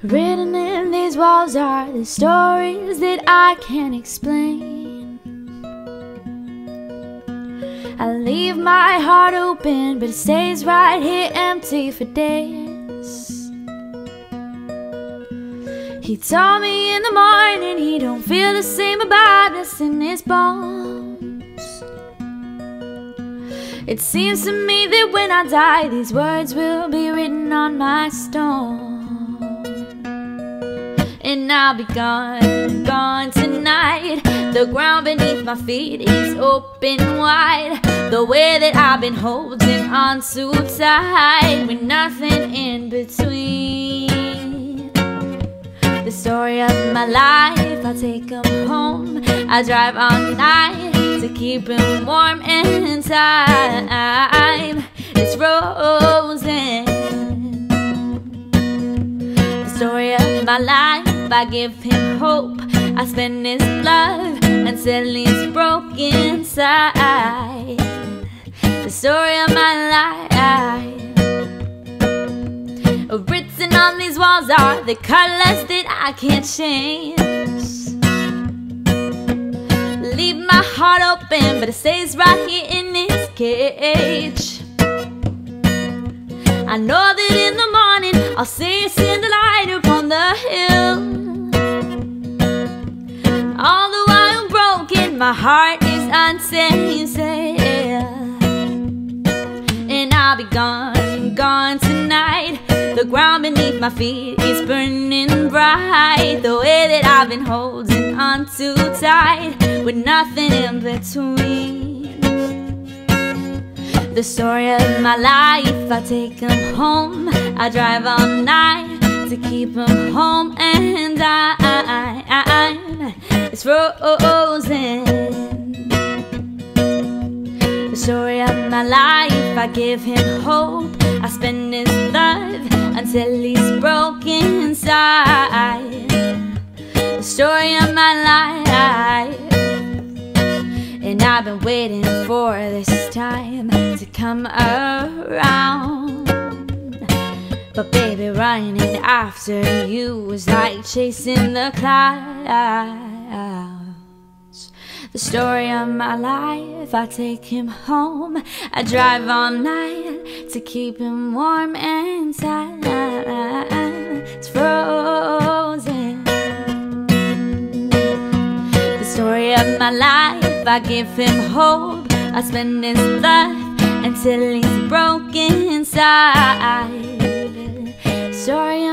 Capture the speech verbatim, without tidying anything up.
Written in these walls are the stories that I can't explain. I leave my heart open, but it stays right here empty for days. He told me in the morning he don't feel the same about us in his bones. It seems to me that when I die, these words will be written on my stone. And I'll be gone, gone tonight. The ground beneath my feet is open wide. The way that I've been holding on too tight, with nothing in between. The story of my life, I take him home. I drive all night to keep him warm in time. It's frozen. The story of my life, I give him hope. I spend his love until he's broken inside. The story of my life. Written on these walls are the colors that I can't change. Leave my heart open, but it stays right here in this cage. I know that in the morning I'll see it in the light upon the hill. Although I am broken, my heart is untainted. And I'll be gone, gone tonight. The ground beneath my feet is burning bright. The way that I've been holding on too tight, with nothing in between. The story of my life, I take him home. I drive all night to keep him home, and I, I, I it's frozen. The story of my life, I give him hope. I spend his love until he's broken inside. The story of my life. And I've been waiting for this time to come around. But baby, running after you was like chasing the clouds. The story of my life, I take him home. I drive all night to keep him warm inside. It's frozen. The story of my life, I give him hope. I spend his love until he's broken inside. Sorry,